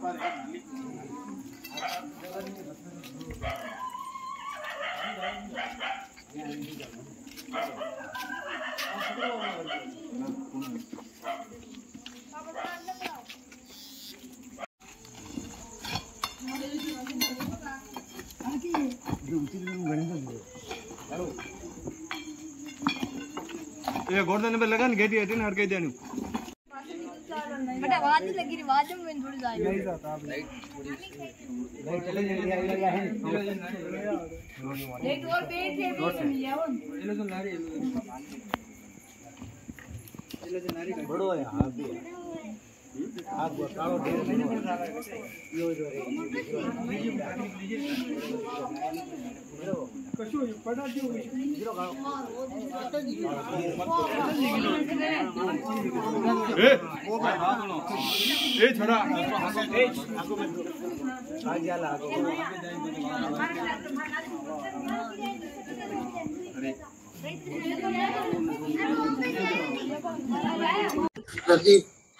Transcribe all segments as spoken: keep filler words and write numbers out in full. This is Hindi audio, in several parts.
ये गोर्धन पे लगा न गेटी हटी न हड़के देनु बेटा आवाज लगी रे आवाज में थोड़ी जाए नहीं जाता आप लाइट लाइट चले जल्दी आ गया है लाइट और पेट से भी मिल जाओ ये लो नारी ये लो नारी बड़ो है हां भी आप बताओ ढेर नहीं यो जो रे कशो पड़ा दियो जीरो गाओ ए ए छोरा ए आ जाला आगो अरे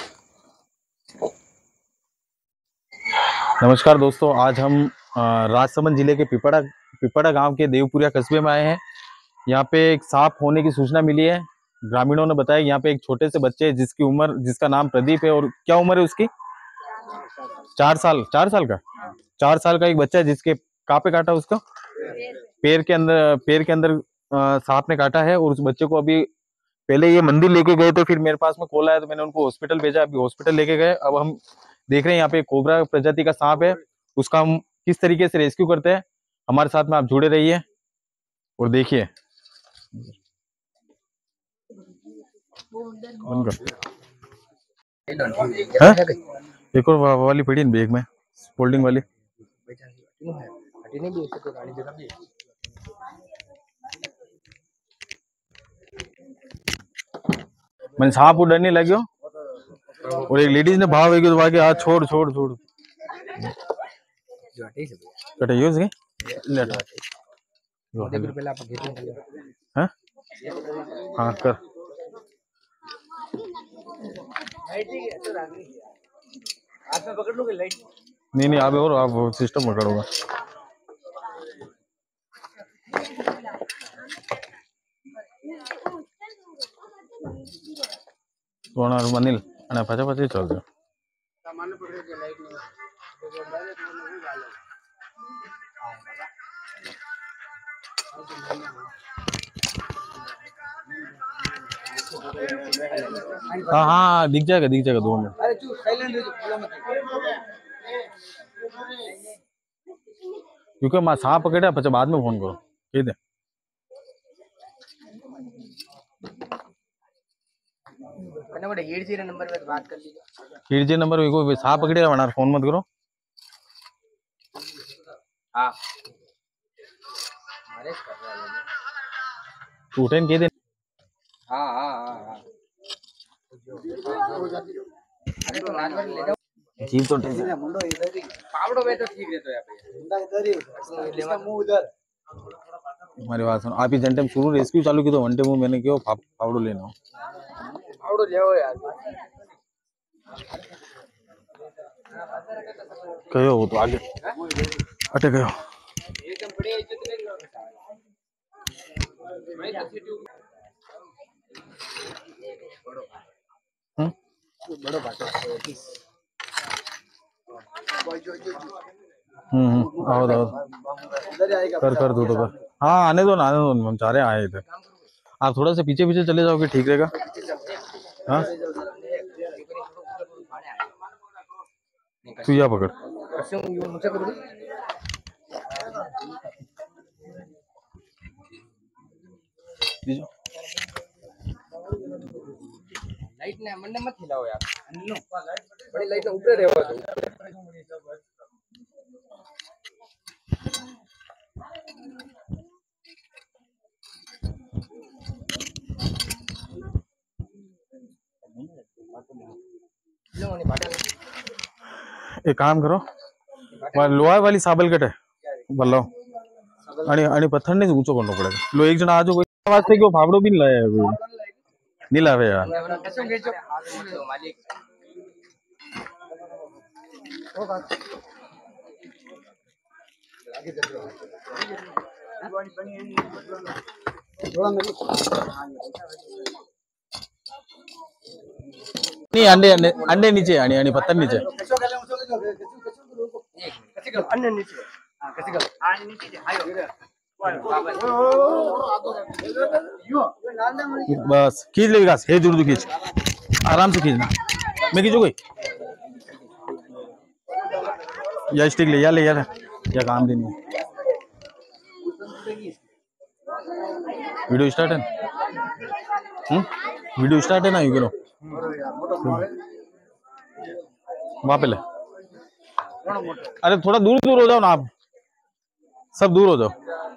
नमस्कार दोस्तों, आज हम राजसमंद जिले के पिपड़ा पिपड़ा गांव के देवपुरिया कस्बे में आए हैं। यहाँ पे एक सांप होने की सूचना मिली है। ग्रामीणों ने बताया यहाँ पे एक छोटे से बच्चे जिसकी उम्र जिसका नाम प्रदीप है, और क्या उम्र है उसकी? चार साल चार साल का चार साल का एक बच्चा है जिसके कहाँ पे काटा उसका? पैर के अंदर पैर के अंदर सांप ने काटा है। और उस बच्चे को अभी पहले ये मंदिर लेके गए थे, फिर मेरे पास में कॉल आया तो मैंने उनको हॉस्पिटल भेजा। अभी हॉस्पिटल लेके गए। अब हम देख रहे हैं यहाँ पे कोबरा प्रजाति का सांप है, उसका हम किस तरीके से रेस्क्यू करते हैं। हमारे साथ में आप जुड़े रहिए और देखिए। एक और वाली पड़ी इन बैग में, फोल्डिंग वाली। मैंने सांप को डरने लगे और एक लेडीज ने भाव है कि तो हाथ छोड़ छोड़ छोड़ कटे यूज के लेट देखो पहले आप घेत हैं। हां कर लाइट ही है तो रागी हाथ में पकड़ लोगे लाइट? नहीं नहीं, आप और आप सिस्टम पकड़ोगे। कोण मनील અને પાછા પાછી ચાલજો સામાન્ય પકડે કે લાઈટ નહીં हाँ हाँ दिख जाएगा दिख जाएगा दो मिनट। अरे चुप साइलेंट रहो, बोलो मत। क्योंकि मैं सांप पकड़ा પછી बाद में फोन करो कह दे। नंबर पे बात कर लीजिए। नंबर में कोई सांप पकड़ेगा वरना फोन मत करो। हाँ तू उठे कह दे। हाँ हाँ हाँ अरे तो रात भर ले जाओ जीव तो टेंशन मुंडो इधर ही पावड़ो में तो ठीक रहता है यहाँ पे। मुंडा इधर ही इसका मुंह उधर। हमारी बात सुनो, आप ही जन टाइम शुरू रेस्क्यू चालू की तो वन टाइम मैंने क्यों पावड़ो लेना हो पावड़ो ले आओ यार। कहो वो तो आगे अटे गयो एकदम बढ़िया इज्जत करेगा मैं तो सिटी बड़ो हम बड़ो बात हम्म आओ आओ कर कर दो तो कर। हाँ आने दो ना आने दो, हम चाह रहे आए इधर। आप थोड़ा सा पीछे पीछे चले जाओगे ठीक रहेगा। हाँ तू या पकड़ लाइट ने मंडे मत हिलाओ यार, बड़ी लाइट ऊपर रहो तो एक काम करो, लोहा वाली साबल कट है बल्लो आणि आणि पत्थर ने ऊंचो करना पड़ेगा। लो एक जना आजो कोई वास्ते क्यों फावड़ो भी नहीं लाया है, नहीं लावे यार। नहीं अंडे अंडे अंडे नीचे आणि आणि पत्थर नीचे अन्य नीचे हां कैसे कर आणि नीचे हायो बस खींच ले विकास हे जुड़ खींच आराम से खींचना मैं खींचू कोई या स्टिक ले या ले यार या काम देनी वीडियो स्टार्ट है हम्म वीडियो स्टार्ट है ना यू करो वहां पे ले अरे थोड़ा दूर दूर हो जाओ ना आप सब दूर हो जाओ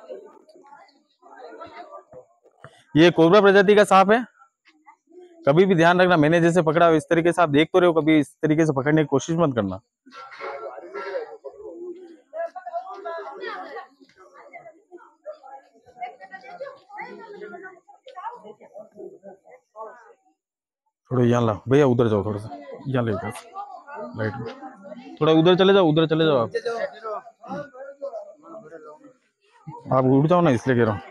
ये कोबरा प्रजाति का सांप है कभी भी ध्यान रखना मैंने जैसे पकड़ा इस तरीके से आप देख तो रहे हो कभी इस तरीके से पकड़ने की कोशिश मत करना थोड़ा यहाँ ला भैया उधर जाओ थोड़ा सा यहाँ ले उधर लाइट में थोड़ा उधर चले जाओ उधर चले जाओ आप आप उठ जाओ ना इसलिए कह रहा हूँ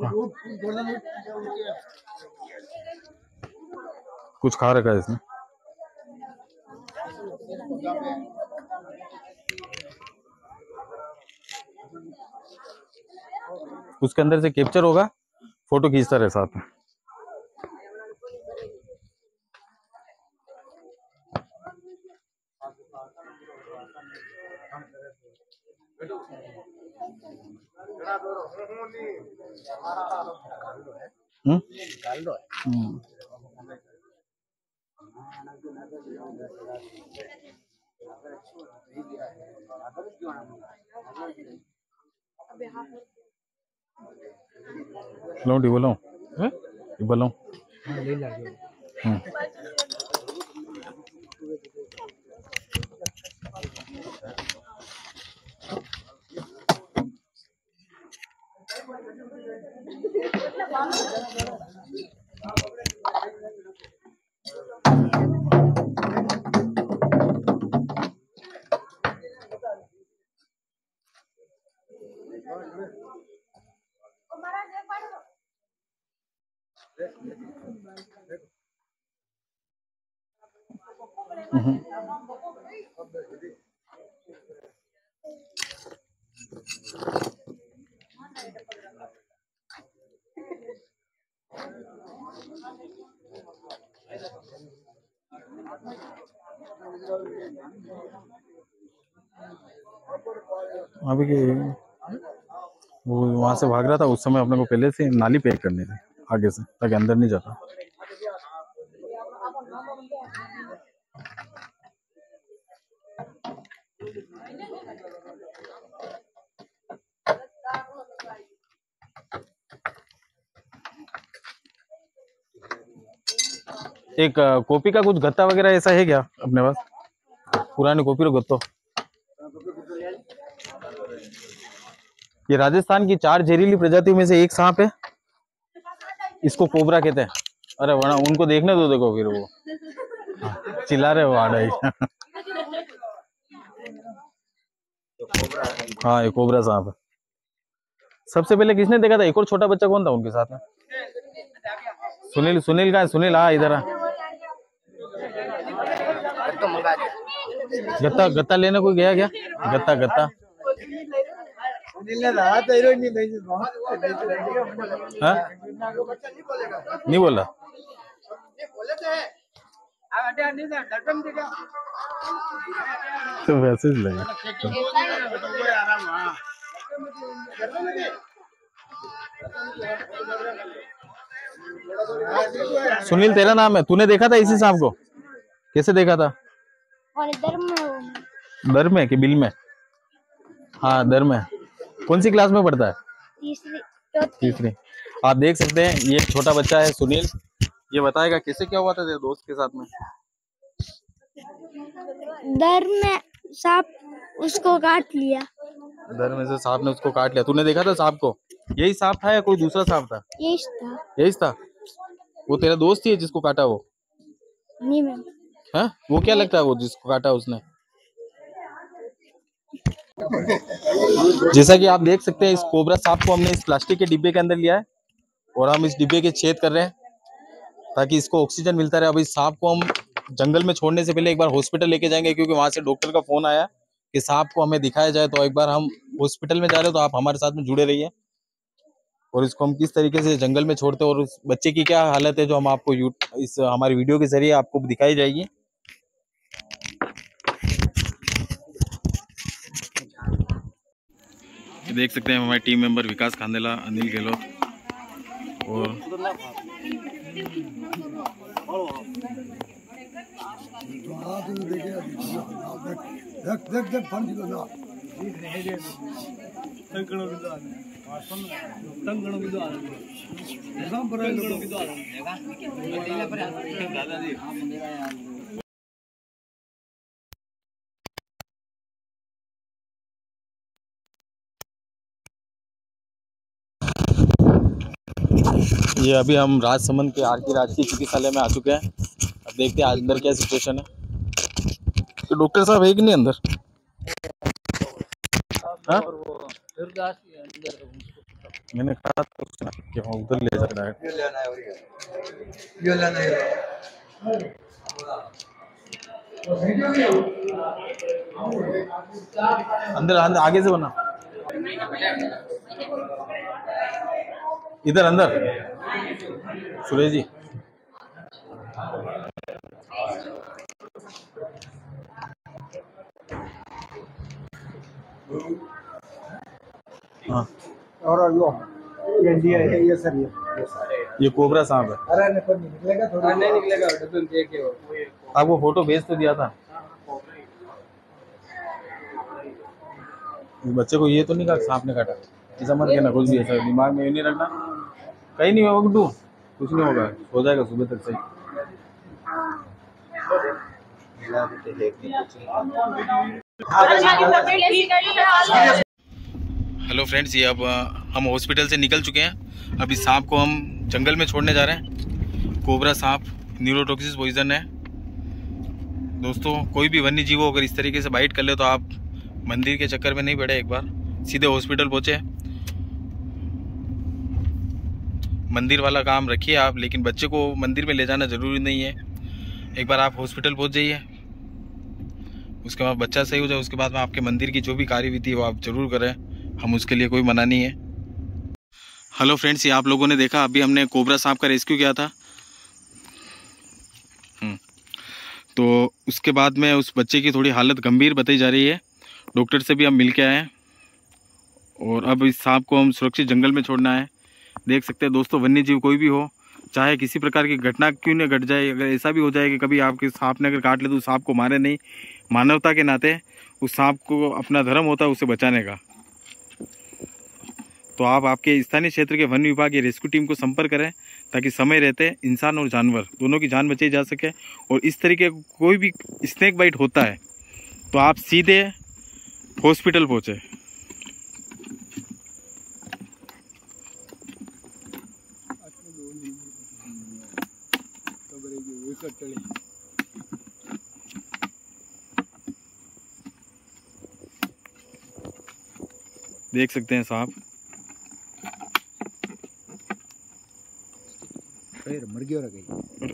कुछ खा रखा है इसने उसके अंदर से कैप्चर होगा फोटो खींचता रहे साथ में हम्म हम्म लो डी बोलो हैं बोलो ले ला हम्म हम्म अभी के वो वहां से भाग रहा था उस समय अपने को पहले से नाली पैक करनी थी आगे से ताकि अंदर नहीं जाता एक कॉपी का कुछ गत्ता वगैरह ऐसा है क्या अपने पास पुरानी कॉपी रो गत्तो ये राजस्थान की चार जहरीली प्रजातियों में से एक सांप है इसको कोबरा कहते हैं अरे वरना उनको देखने दो देखो फिर वो चिल्ला रहे हो आड़ा ही हाँ ये कोबरा सांप है सबसे पहले किसने देखा था एक और छोटा बच्चा कौन था उनके साथ में सुनील सुनील का सुनील हाँ इधर आ गत्ता गत्ता लेने कोई गया क्या गत्ता गत्ता हाँ नहीं बोला तो वैसे ही लगे सुनील तेरा नाम है तूने देखा था इसी सांप को कैसे देखा था दर में दर में कि बिल में हाँ दर में कौन सी क्लास में पढ़ता है तीसरी तीसरी आप देख सकते हैं ये एक छोटा बच्चा है सुनील ये बताएगा कैसे क्या हुआ था तेरे दोस्त के साथ में दर में सांप उसको काट लिया दर में से सांप ने उसको काट लिया तूने देखा था सांप को यही सांप था या कोई दूसरा सांप था यही था यही था वो तेरा दोस्त ही है जिसको काटा वो नहीं मैम हाँ वो क्या लगता है वो जिसको काटा उसने जैसा कि आप देख सकते हैं, इस कोबरा सांप को हमने इस प्लास्टिक के डिब्बे के अंदर लिया है और हम इस डिब्बे के छेद कर रहे हैं ताकि इसको ऑक्सीजन मिलता रहे। अब इस सांप को हम जंगल में छोड़ने से पहले एक बार हॉस्पिटल लेके जाएंगे, क्योंकि वहां से डॉक्टर का फोन आया कि सांप को हमें दिखाया जाए। तो एक बार हम हॉस्पिटल में जा रहे हो, तो आप हमारे साथ में जुड़े रहिए और इसको हम किस तरीके से जंगल में छोड़ते हैं और उस बच्चे की क्या हालत है, जो हम आपको इस हमारी वीडियो के जरिए आपको दिखाई जाएगी। देख सकते हैं हमारे टीम मेंबर विकास खांडेला, अनिल गहलोत और ये अभी हम राजसमंद के आर के राजकीय चिकित्सालय में आ चुके हैं। अब देखते हैं अंदर क्या सिचुएशन है। तो डॉक्टर साहब है कि नहीं अंदर? हाँ? मैंने कहा तो कि वहाँ उधर ले जा रहा है। अंदर अंदर आगे से बना, इधर अंदर सुरेश जी। हाँ, और यो ये इंडिया है, ये सर ये ये कोबरा सांप है। अरे नहीं निकलेगा, थोड़ा नहीं निकलेगा, तुम देखे हो। आपको फोटो भेज तो दिया था। बच्चे को ये तो नहीं कहा सांप ने काटा, ऐसा मत कहना कुछ भी, ऐसा दिमाग में नहीं रखना। कहीं नहीं होगा गुड्डू, कुछ नहीं होगा, हो जाएगा सुबह तक सही। हेलो फ्रेंड्स, ये अब हम हॉस्पिटल से निकल चुके हैं। अब इस सांप को हम जंगल में छोड़ने जा रहे हैं। कोबरा सांप न्यूरोटॉक्सिस पॉइजन है दोस्तों। कोई भी वन्य जीव अगर इस तरीके से बाइट कर ले तो आप मंदिर के चक्कर में नहीं पड़े, एक बार सीधे हॉस्पिटल पहुंचे। मंदिर वाला काम रखिए आप, लेकिन बच्चे को मंदिर में ले जाना जरूरी नहीं है। एक बार आप हॉस्पिटल पहुंच जाइए, उसके बाद बच्चा सही हो जाए, उसके बाद में आपके मंदिर की जो भी कार्यविधि है वो आप जरूर करें, हम उसके लिए कोई मना नहीं है। हेलो फ्रेंड्स, ये आप लोगों ने देखा अभी हमने कोबरा सांप का रेस्क्यू किया था। तो उसके बाद में उस बच्चे की थोड़ी हालत गंभीर बताई जा रही है। डॉक्टर से भी हम मिल के आए हैं और अब इस सांप को हम सुरक्षित जंगल में छोड़ना है। देख सकते हैं दोस्तों, वन्य जीव कोई भी हो, चाहे किसी प्रकार की घटना क्यों न घट जाए, अगर ऐसा भी हो जाए कि कभी आपके सांप ने अगर काट ले तो उस सांप को मारे नहीं, मानवता के नाते उस सांप को अपना धर्म होता है उसे बचाने का। तो आप आपके स्थानीय क्षेत्र के वन विभाग या रेस्क्यू टीम को संपर्क करें ताकि समय रहते इंसान और जानवर दोनों की जान बचाई जा सके। और इस तरीके कोई भी स्नेक बाइट होता है तो आप सीधे हॉस्पिटल पहुंचे। देख सकते हैं साहब, मर गया गई।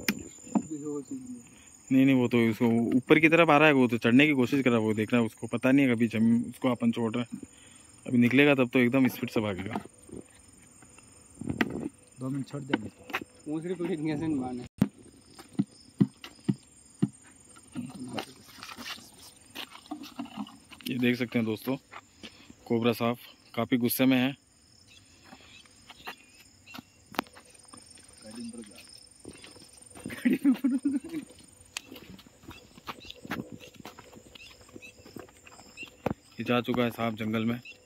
नहीं नहीं वो तो उसको ऊपर की तरफ आ रहा है, वो तो चढ़ने की कोशिश कर रहा है, वो देख रहा है, उसको पता नहीं है कभी जमीन उसको अपन छोड़ रहे हैं। अभी निकलेगा तब तो एकदम स्पीड से भागेगा। दो मिनट छोड़ दे, दूसरी पीढ़ी कैसे माने। ये देख सकते हैं दोस्तों, कोबरा सांप काफी गुस्से में है। ये जा चुका है सांप जंगल में।